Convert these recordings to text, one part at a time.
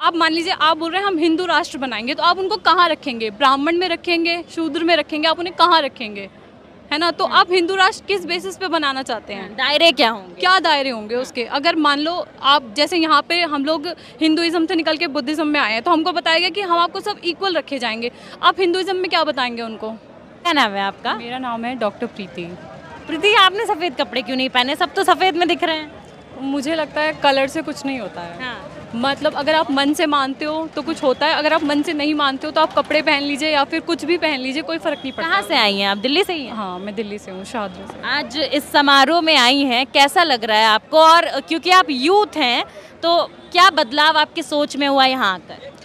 आप मान लीजिए आप बोल रहे हैं हम हिंदू राष्ट्र बनाएंगे, तो आप उनको कहाँ रखेंगे? ब्राह्मण में रखेंगे, शूद्र में रखेंगे, आप उन्हें कहाँ रखेंगे? है ना? तो आप हिंदू राष्ट्र किस बेसिस पे बनाना चाहते हैं? दायरे क्या होंगे? क्या दायरे होंगे उसके? अगर मान लो आप जैसे यहाँ पे हम लोग हिंदुइज्म से निकल के बुद्धिज्म में आए हैं, तो हमको बताया गया कि हम आपको सब इक्वल रखे जाएंगे। आप हिंदुइज्म में क्या बताएंगे उनको? क्या नाम है आपका? मेरा नाम है डॉक्टर प्रीति। प्रीति, आपने सफेद कपड़े क्यों नहीं पहने? सब तो सफेद में दिख रहे हैं। मुझे लगता है कलर से कुछ नहीं होता है। हाँ। मतलब अगर आप मन से मानते हो तो कुछ होता है, अगर आप मन से नहीं मानते हो तो आप कपड़े पहन लीजिए या फिर कुछ भी पहन लीजिए, कोई फर्क नहीं पड़ता। कहाँ से आई हैं आप? दिल्ली से ही हैं? हाँ, मैं दिल्ली से हूँ, शाहजहाँ से। आज इस समारोह में आई हैं, कैसा लग रहा है आपको? और क्योंकि आप यूथ हैं तो क्या बदलाव आपकी सोच में हुआ यहाँ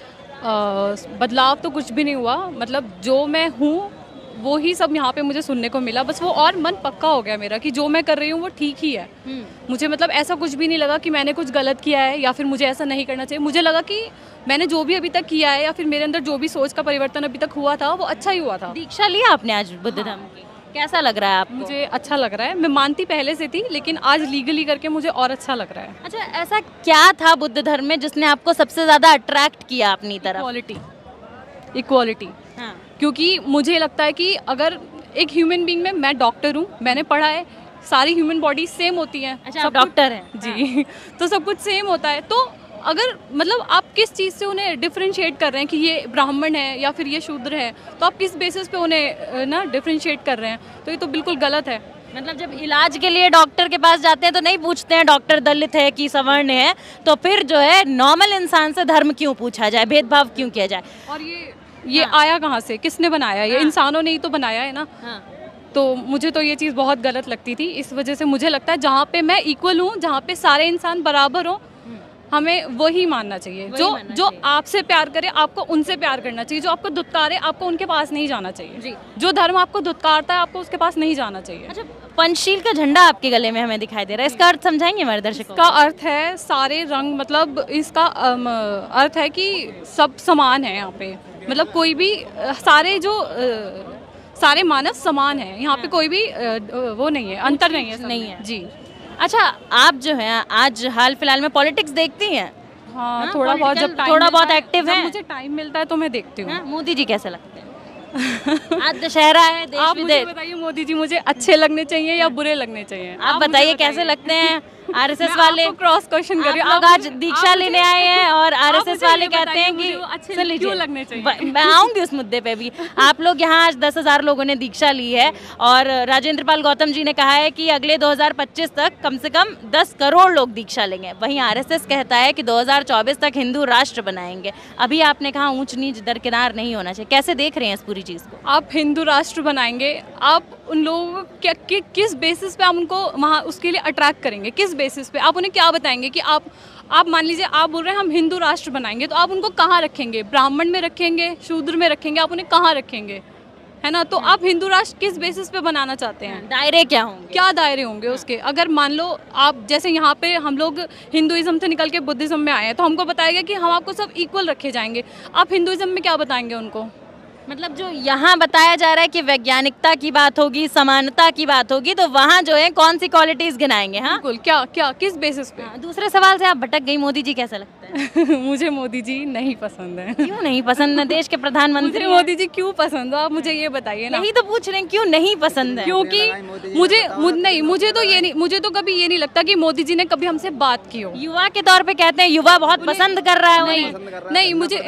आकर? बदलाव तो कुछ भी नहीं हुआ, मतलब जो मैं हूँ वो ही सब यहाँ पे मुझे सुनने को मिला। बस वो और मन पक्का हो गया मेरा कि जो मैं कर रही हूँ वो ठीक ही है। मुझे मतलब ऐसा कुछ भी नहीं लगा कि मैंने कुछ गलत किया है या फिर मुझे ऐसा नहीं करना चाहिए। मुझे लगा कि मैंने जो भी अभी तक किया है या फिर मेरे अंदर जो भी सोच का परिवर्तन अभी तक हुआ था वो अच्छा ही हुआ था। दीक्षा लिया आपने आज बुद्ध धर्म की, कैसा लग रहा है आपको? मुझे अच्छा लग रहा है। मैं मानती पहले से थी, लेकिन आज लीगली करके मुझे और अच्छा लग रहा है। अच्छा, ऐसा क्या था बुद्ध धर्म में जिसने आपको सबसे ज़्यादा अट्रैक्ट किया अपनी तरफ? इक्वालिटी। हाँ। क्योंकि मुझे लगता है कि अगर एक ह्यूमन बीइंग में, मैं डॉक्टर हूँ, मैंने पढ़ा है, सारी ह्यूमन बॉडी सेम होती हैं। अच्छा, आप डॉक्टर हैं? जी। तो सब कुछ सेम होता है। तो अगर मतलब आप किस चीज़ से उन्हें डिफरेंशिएट कर रहे हैं कि ये ब्राह्मण है या फिर ये शूद्र है, तो आप किस बेसिस पे उन्हें ना डिफरेंशिएट कर रहे हैं, तो ये तो बिल्कुल गलत है। मतलब जब इलाज के लिए डॉक्टर के पास जाते हैं तो नहीं पूछते हैं डॉक्टर दलित है कि सवर्ण है, तो फिर जो है नॉर्मल इंसान से धर्म क्यों पूछा जाए, भेदभाव क्यों किया जाए? और ये आया कहाँ से? किसने बनाया? ये इंसानों ने ही तो बनाया है ना। तो मुझे तो ये चीज़ बहुत गलत लगती थी। इस वजह से मुझे लगता है जहाँ पे मैं इक्वल हूँ, जहाँ पे सारे इंसान बराबर हों, हमें वही मानना चाहिए। जो आपसे प्यार करे आपको उनसे प्यार करना चाहिए। जो आपको धुतकारे आपको उनके पास नहीं जाना चाहिए जी। जो धर्म आपको धुतकारता है आपको उसके पास नहीं जाना चाहिए। अच्छा, पंचशील का झंडा आपके गले में हमें दिखाई दे रहा है, इसका अर्थ समझाएंगे हमारे दर्शकों? इसका अर्थ है सारे रंग, मतलब इसका अर्थ है कि सब समान है यहाँ पे। मतलब कोई भी सारे मानव समान है यहाँ पे, कोई भी वो नहीं है, अंतर नहीं है जी। अच्छा, आप जो है आज हाल फिलहाल में पॉलिटिक्स देखती हैं? हाँ, थोड़ा बहुत, जब थोड़ा बहुत एक्टिव है। मुझे टाइम मिलता है तो मैं देखती हूँ। मोदी जी कैसे लगते हैं? आज दशहरा है, देश आप विदेश। मुझे बताइए, मोदी जी मुझे अच्छे लगने चाहिए या बुरे लगने चाहिए? आप बताइए कैसे लगते हैं? आरएसएस वाले क्रॉस क्वेश्चन करिए। आप आज दीक्षा लेने आए हैं और आरएसएस वाले कहते हैं कि अच्छे क्यों लगने चाहिए? मैं आऊंगी उस मुद्दे पे भी। आप लोग यहाँ आज 10,000 लोगों ने दीक्षा ली है और राजेंद्र पाल गौतम जी ने कहा है कि अगले 2025 तक कम से कम 10 करोड़ लोग दीक्षा लेंगे। वहीं आरएसएस कहता है कि 2024 तक हिंदू राष्ट्र बनाएंगे। अभी आपने कहा ऊंच नीच दरकिनार नहीं होना चाहिए, कैसे देख रहे हैं इस पूरी चीज़ को? आप हिंदू राष्ट्र बनाएंगे, आप उन लोगों को किस बेसिस पे आप उनको वहाँ उसके लिए अट्रैक्ट करेंगे? किस बेसिस पे आप उन्हें क्या बताएंगे कि आप मान लीजिए आप बोल रहे हैं हम हिंदू राष्ट्र बनाएंगे, तो आप उनको कहाँ रखेंगे? ब्राह्मण में रखेंगे, शूद्र में रखेंगे, आप उन्हें कहाँ रखेंगे? है ना? तो आप हिंदू राष्ट्र किस बेसिस पे बनाना चाहते हैं? दायरे क्या होंगे? क्या दायरे होंगे उसके? अगर मान लो आप जैसे यहाँ पे हम लोग हिंदुइज्म से निकल के बुद्धिज्म में आए हैं, तो हमको बताया गया कि हम आपको सब इक्वल रखे जाएंगे। आप हिंदुइज्म में क्या बताएंगे उनको? मतलब जो यहाँ बताया जा रहा है कि वैज्ञानिकता की बात होगी, समानता की बात होगी, तो वहाँ जो है कौन सी क्वालिटीज गिनाएंगे? हाँ, बिल्कुल। क्या किस बेसिस पे? दूसरे सवाल से आप भटक गई। मोदी जी कैसा लगता है? मुझे मोदी जी नहीं पसंद है। क्यों नहीं पसंद? देश के प्रधानमंत्री मोदी जी क्यों पसंद हो? आप मुझे ये बताइए ना। यही तो पूछ रहे हैं, क्यों नहीं पसंद है? क्योंकि मुझे तो कभी ये नहीं लगता कि मोदी जी ने कभी हमसे बात की हो। युवा के तौर पे कहते हैं युवा बहुत पसंद कर रहा है। नहीं, मुझे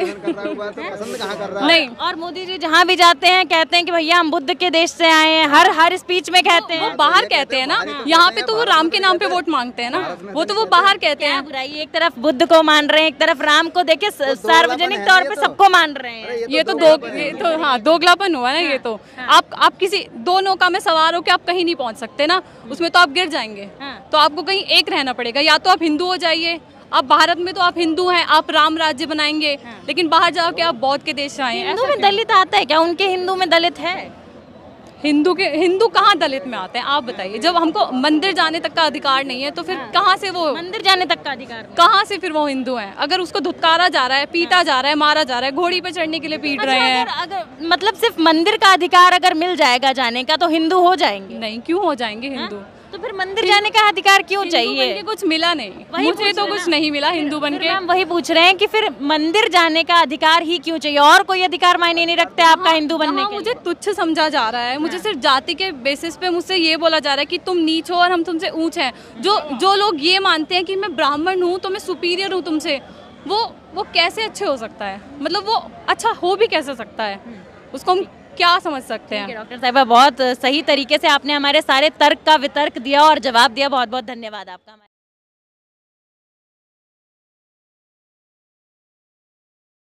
नहीं। और मोदी जी जहाँ भी जाते हैं कहते हैं कि भैया हम बुद्ध के देश से आए हैं, हर स्पीच में कहते हैं। वो बाहर कहते हैं ना, यहाँ पे तो वो राम के नाम पे वोट मांगते हैं ना, वो बाहर कहते हैं। बुराई, एक तरफ बुद्ध को मान रहे हैं, एक तरफ राम को, देखिए सार्वजनिक तौर पे सबको मान रहे हैं। ये तो हाँ दोगलापन हुआ ना। ये तो आप किसी दो नौका में सवार हो के आप कहीं नहीं पहुंच सकते ना, उसमें तो आप गिर जाएंगे। तो आपको कहीं एक रहना पड़ेगा, या तो आप हिंदू हो जाइए। आप भारत में तो आप हिंदू हैं, आप राम राज्य बनाएंगे, लेकिन बाहर जाओ के आप बौद्ध के देश आए हैं। हिंदू में दलित आता है क्या? उनके हिंदू में दलित है? हिंदू कहाँ दलित में आते हैं? आप बताइए। जब हमको मंदिर जाने तक का अधिकार नहीं है तो फिर कहाँ से वो मंदिर जाने तक का अधिकार, कहाँ से फिर वो हिंदू है? अगर उसको धुतकारा जा रहा है, पीटा जा रहा है, मारा जा रहा है, घोड़ी पे चढ़ने के लिए पीट रहे हैं। अगर मतलब सिर्फ मंदिर का अधिकार अगर मिल जाएगा जाने का तो हिंदू हो जाएंगे? नहीं, क्यों हो जाएंगे हिंदू? तो फिर मंदिर जाने का अधिकार क्यों हिंदू चाहिए? बन के कुछ मिला नहीं, वही मुझे पूछ तो रहे कुछ ना। नहीं मिला हिंदू बन के। हम वही पूछ रहे हैं कि फिर मंदिर जाने का अधिकार ही क्यों चाहिए, और कोई अधिकार मायने नहीं रखते आपका हिंदू बनने जहाँ के मुझे लिए? तुच्छ समझा जा रहा है, मुझे सिर्फ जाति के बेसिस पे मुझसे ये बोला जा रहा है कि तुम नीच हो और हम तुमसे ऊंच हैं। जो लोग ये मानते हैं कि मैं ब्राह्मण हूँ तो मैं सुपीरियर हूँ तुमसे, वो कैसे अच्छे हो सकता है? मतलब वो अच्छा हो भी कैसे सकता है? उसको हम क्या समझ सकते हैं? डॉक्टर साहिबा, बहुत सही तरीके से आपने हमारे सारे तर्क का वितर्क दिया और जवाब दिया। बहुत बहुत धन्यवाद आपका।